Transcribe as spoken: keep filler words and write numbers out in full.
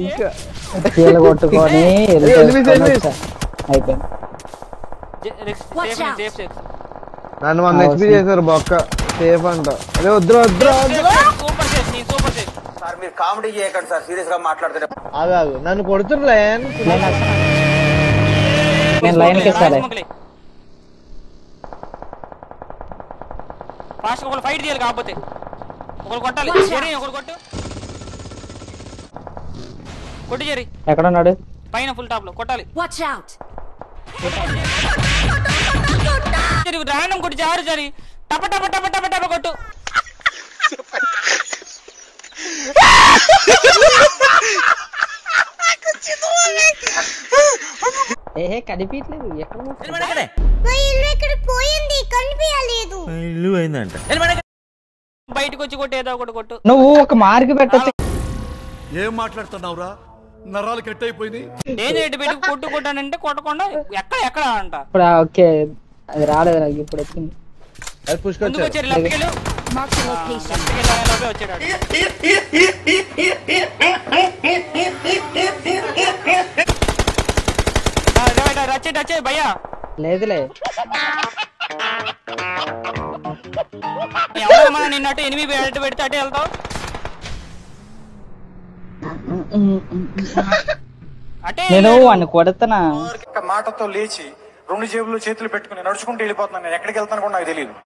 ఇంకా చీల కొట్టుకొని అయిపోయింది. నన్ను వంద హెచ్పి చేశారు బొక్క సేఫ్ అంట. అదే వద్దు వద్దు సార్ మీరు కామెడీ చేయకండి సార్, సీరియస్ గా మాట్లాడుతున్నా. అదాదు నన్ను కొడుతున్నా నేను లైన్కి ఇస్తాలే. ఫాస్ట్ ఒకళ్ళు ఫైట్ చేయాలి, కాకపోతే ఒకళ్ళు కొట్టాలి. ఒకళ్ళు కొట్టు కొట్టి జరి. ఎక్కడ ఉన్నాడు? పైన ఫుల్ టాప్ లో కొట్టాలి. రాండం కొట్టి జారు జరి. టప టప టప టప టప కొట్టు. ఏహే కనిపించలేదు. ఎక్కడ పోయింది, కనిపించలేదు. ఇల్లు అయిందంట. బయటకు వచ్చి కొట్టు, ఏదో ఒకటి కొట్టు. నువ్వు ఒక మార్క్ పెట్టచ్చు. ఏం మాట్లాడుతున్నావురా? నరాలు కట్ అయిపోయింది. ఏం చేయండి పెట్టి కొట్టు కొట్టానంటే కొట్టకుండా ఎక్కడ ఎక్కడ అంట. ఇప్పుడు ఓకే అది రాలేదు నాకు, ఇప్పుడు వచ్చింది. అది పుష్కొచ్చారు. వచ్చారు లెఫ్ట్కెళ్ళు వచ్చాడు. రచ్చేటి వచ్చే భయ్యా లేదులే. ఎవరమ్మా నిన్నట్టు ఎనిమిది అటు పెడితే అటే వెళ్తావు. అటే నేను వాడిని కొడుతున్నా. మాటతో లేచి రెండు జేబులు చేతులు పెట్టుకుని నడుచుకుంటూ వెళ్ళిపోతున్నాను. నేను ఎక్కడికి వెళ్తాను కూడా నాకు తెలియదు.